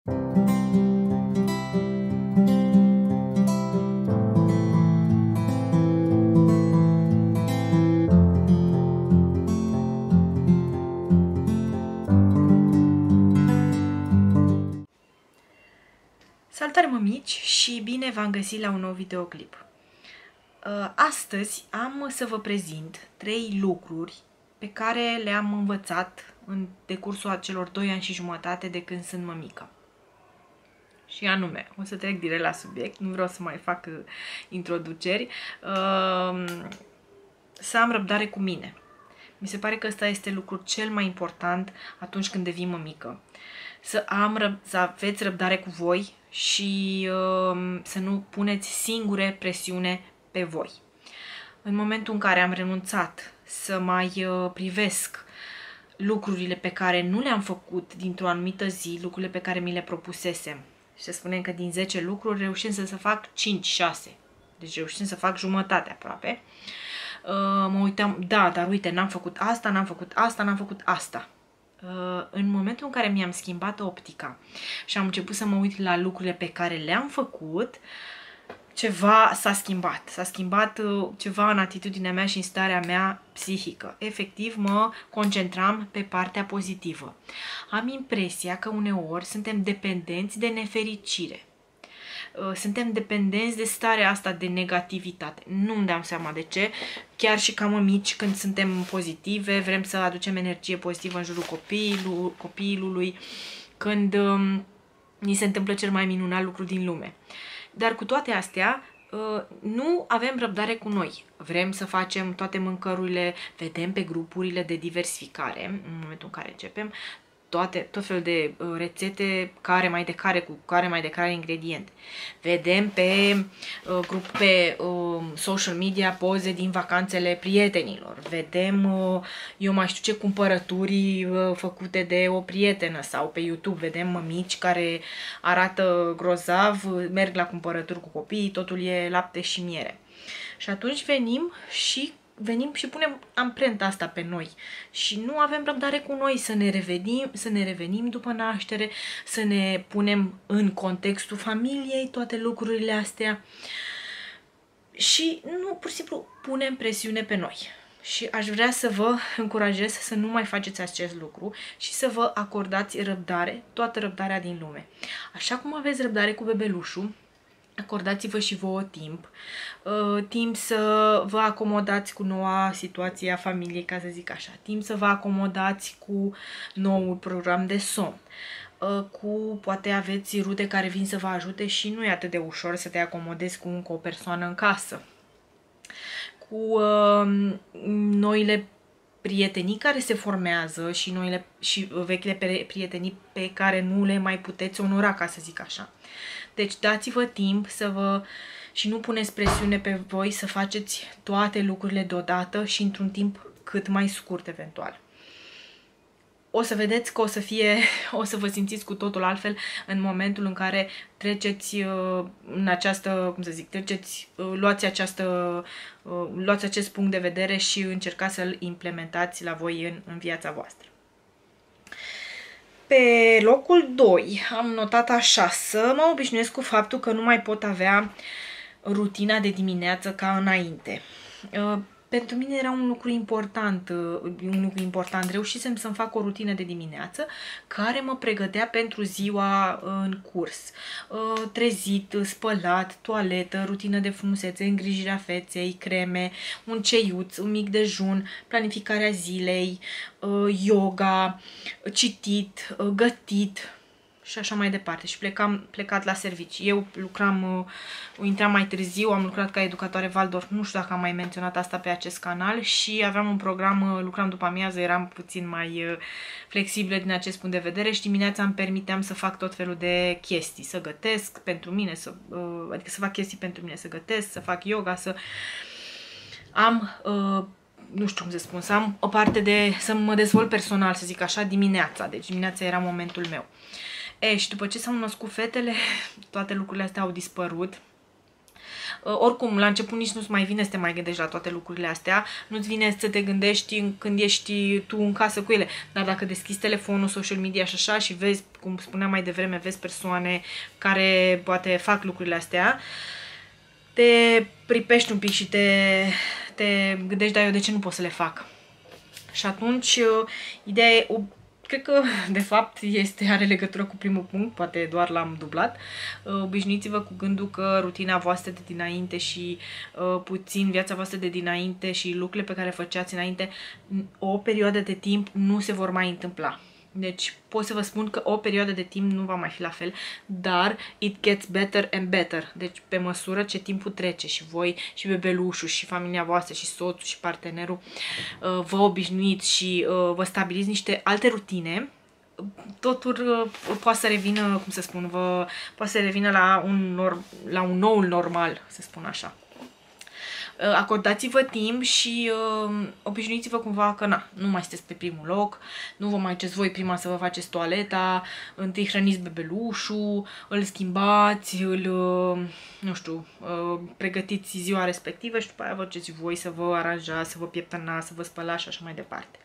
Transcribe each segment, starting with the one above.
Salutare mămici și bine v-am găsit la un nou videoclip. Astăzi am să vă prezint 3 lucruri pe care le-am învățat în decursul acelor 2 ani și jumătate de când sunt mămică. Și anume, o să trec direct la subiect, nu vreau să mai fac introduceri. Să am răbdare cu mine. Mi se pare că ăsta este lucrul cel mai important atunci când devii mămică. Să aveți răbdare cu voi și să nu puneți singure presiune pe voi. În momentul în care am renunțat să mai privesc lucrurile pe care nu le-am făcut dintr-o anumită zi, lucrurile pe care mi le propusesem, și să spunem că din 10 lucruri reușim să fac 5-6, deci reușim să fac jumătate aproape, mă uitam, da, dar uite, n-am făcut asta, n-am făcut asta, n-am făcut asta. În momentul în care mi-am schimbat optica și am început să mă uit la lucrurile pe care le-am făcut, ceva s-a schimbat. S-a schimbat ceva în atitudinea mea și în starea mea psihică. Efectiv, mă concentram pe partea pozitivă. Am impresia că uneori suntem dependenți de nefericire. Suntem dependenți de starea asta de negativitate. Nu-mi dau seama de ce. Chiar și ca mămici, când suntem pozitive, vrem să aducem energie pozitivă în jurul copilului, când ni se întâmplă cel mai minunat lucru din lume. Dar cu toate astea, nu avem răbdare cu noi. Vrem să facem toate mâncărurile, vedem pe grupurile de diversificare, în momentul în care începem, tot felul de rețete, care mai de care ingrediente. Vedem pe social media poze din vacanțele prietenilor. Vedem, eu mai știu ce cumpărături făcute de o prietenă, sau pe YouTube vedem mămici care arată grozav, merg la cumpărături cu copiii, totul e lapte și miere. Și atunci venim și punem amprenta asta pe noi și nu avem răbdare cu noi să ne revenim după naștere, să ne punem în contextul familiei toate lucrurile astea și nu, pur și simplu, punem presiune pe noi. Și aș vrea să vă încurajez să nu mai faceți acest lucru și să vă acordați răbdare, toată răbdarea din lume. Așa cum aveți răbdare cu bebelușul, acordați-vă și vouă timp să vă acomodați cu noua situație a familiei, ca să zic așa, timp să vă acomodați cu noul program de somn, poate aveți rude care vin să vă ajute și nu e atât de ușor să te acomodezi cu încă o persoană în casă, cu noile prietenii care se formează și vechile prietenii pe care nu le mai puteți onora, ca să zic așa. Deci dați-vă timp și nu puneți presiune pe voi să faceți toate lucrurile deodată și într-un timp cât mai scurt eventual. O să vedeți că o să vă simțiți cu totul altfel în momentul în care treceți în această, luați acest punct de vedere și încercați să-l implementați la voi în viața voastră. Pe locul 2 am notat așa: să mă obișnuiesc cu faptul că nu mai pot avea rutina de dimineață ca înainte. Pentru mine era un lucru important. Reușisem să-mi fac o rutină de dimineață care mă pregătea pentru ziua în curs. Trezit, spălat, toaletă, rutină de frumusețe, îngrijirea feței, creme, un ceiuț, un mic dejun, planificarea zilei, yoga, citit, gătit și așa mai departe. Și plecat la servici. Eu intram mai târziu, am lucrat ca educatoare Waldorf, nu știu dacă am mai menționat asta pe acest canal, și aveam un program, lucram după amiază, eram puțin mai flexibilă din acest punct de vedere și dimineața îmi permiteam să fac tot felul de chestii, să gătesc pentru mine, adică să fac chestii pentru mine, să gătesc, să fac yoga, să am nu știu cum să spun, să am o parte să mă dezvolt personal, să zic așa, dimineața. Deci dimineața era momentul meu. Și după ce s-au născut fetele, toate lucrurile astea au dispărut. Oricum, la început nici nu-ți mai vine să te mai gândești la toate lucrurile astea, nu-ți vine să te gândești când ești tu în casă cu ele, dar dacă deschizi telefonul, social media și așa și vezi, cum spuneam mai devreme, vezi persoane care poate fac lucrurile astea, te pripești un pic și te gândești, dar eu de ce nu pot să le fac? Și atunci, ideea e, cred că de fapt are legătură cu primul punct, poate doar l-am dublat. Obișnuiți-vă cu gândul că rutina voastră de dinainte și puțin viața voastră de dinainte și lucrurile pe care făceați înainte, o perioadă de timp nu se vor mai întâmpla. Deci pot să vă spun că o perioadă de timp nu va mai fi la fel, dar it gets better and better. Deci pe măsură ce timpul trece și voi și bebelușul și familia voastră și soțul și partenerul vă obișnuiți și vă stabiliți niște alte rutine, totul poate să revină, cum să spun, poate să revină la un nou normal, să spun așa. Acordați-vă timp și obișnuiți-vă cumva că nu mai sunteți pe primul loc, nu vă mai ceți voi prima să vă faceți toaleta, întâi hrăniți bebelușul, îl schimbați, nu știu, pregătiți ziua respectivă și după aia vă ceți voi să vă aranjați, să vă pieptănați, să vă spălați și așa mai departe.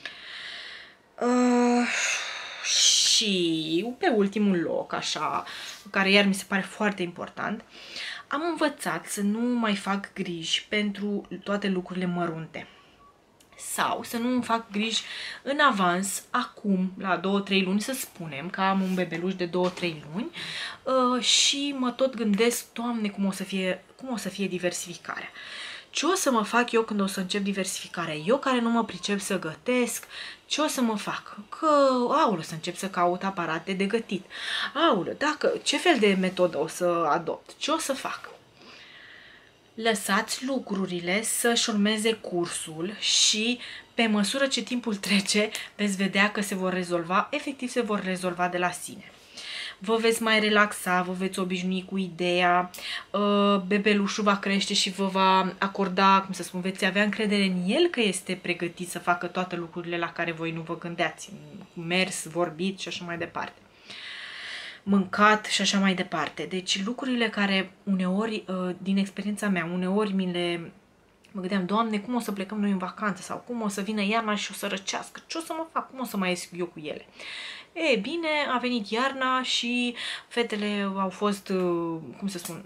Și pe ultimul loc, așa, care iar mi se pare foarte important, am învățat să nu mai fac griji pentru toate lucrurile mărunte. Sau să nu îmi fac griji în avans, acum, la 2-3 luni, să spunem, că am un bebeluș de 2-3 luni și mă tot gândesc, Doamne, cum o să fie diversificarea. Ce o să mă fac eu când o să încep diversificarea? Eu care nu mă pricep să gătesc, ce o să mă fac? Că, aulă, să încep să caut aparate de gătit. Aulă, ce fel de metodă o să adopt? Ce o să fac? Lăsați lucrurile să-și urmeze cursul și pe măsură ce timpul trece veți vedea că se vor rezolva, efectiv se vor rezolva de la sine. Vă veți mai relaxa, vă veți obișnui cu ideea, bebelușul va crește și vă va acorda, cum să spun, veți avea încredere în el că este pregătit să facă toate lucrurile la care voi nu vă gândeați, mers, vorbit și așa mai departe, mâncat și așa mai departe. Deci lucrurile care uneori, din experiența mea, uneori mă gândeam, Doamne, cum o să plecăm noi în vacanță sau cum o să vină iarna și o să răcească, ce o să mă fac, cum o să mai ies eu cu ele? E bine, a venit iarna și fetele au fost, cum să spun,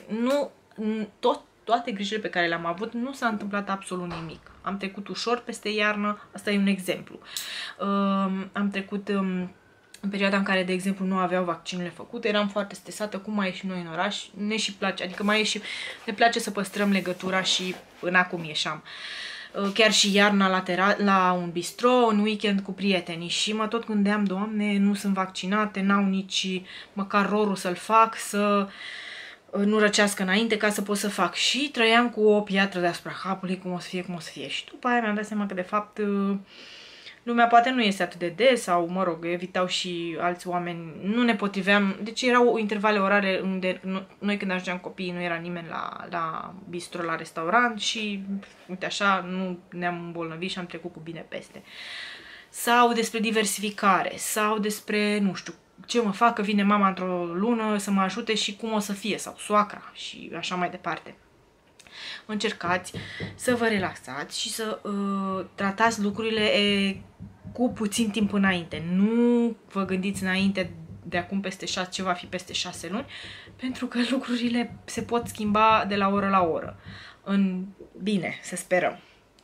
toate grijile pe care le-am avut, nu s-a întâmplat absolut nimic. Am trecut ușor peste iarnă, asta e un exemplu. Am trecut în perioada în care, de exemplu, nu aveau vaccinurile făcute, eram foarte stresată, cum mai ieșim noi în oraș, ne și place, adică ne place să păstrăm legătura și până acum ieșeam. Chiar și iarna la un bistro, în weekend cu prietenii și mă tot gândeam, Doamne, nu sunt vaccinate, n-au nici măcar rolul să-l fac, să nu răcească înainte ca să pot să fac. Și trăiam cu o piatră deasupra capului, cum o să fie. Și după aia mi-am dat seama că, de fapt, lumea poate nu este atât de des sau, mă rog, evitau și alți oameni, nu ne potriveam, deci erau intervale orare unde noi când ajungeam copiii nu era nimeni la bistro, la restaurant și, uite așa, nu ne-am îmbolnăvit și am trecut cu bine peste. Sau despre diversificare, sau despre, nu știu, ce mă fac că vine mama într-o lună să mă ajute și cum o să fie, sau soacra și așa mai departe. Încercați să vă relaxați și să tratați lucrurile cu puțin timp înainte. Nu vă gândiți înainte de acum ce va fi peste 6 luni, pentru că lucrurile se pot schimba de la oră la oră. În bine, să sperăm.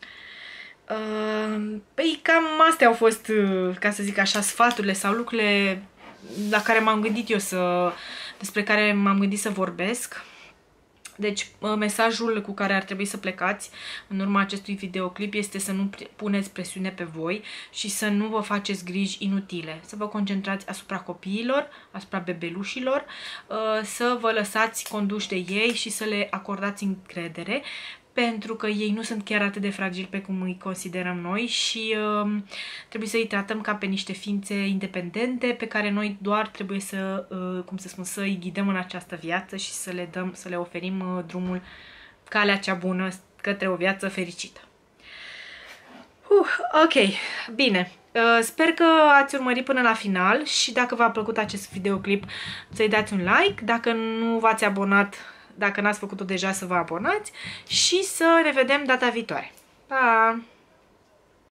Păi cam astea au fost, ca să zic așa, sfaturile sau lucrurile la care m-am gândit eu despre care m-am gândit să vorbesc. Deci, mesajul cu care ar trebui să plecați în urma acestui videoclip este să nu puneți presiune pe voi și să nu vă faceți griji inutile. Să vă concentrați asupra copiilor, asupra bebelușilor, să vă lăsați conduși de ei și să le acordați încredere, pentru că ei nu sunt chiar atât de fragili pe cum îi considerăm noi și trebuie să îi tratăm ca pe niște ființe independente pe care noi doar trebuie să, cum să spun, să îi ghidăm în această viață și să le oferim drumul, calea cea bună către o viață fericită. Ok, bine. Sper că ați urmărit până la final și dacă v-a plăcut acest videoclip să-i dați un like. Dacă nu v-ați abonat, dacă n-ați făcut-o deja, să vă abonați și să ne vedem data viitoare. Pa!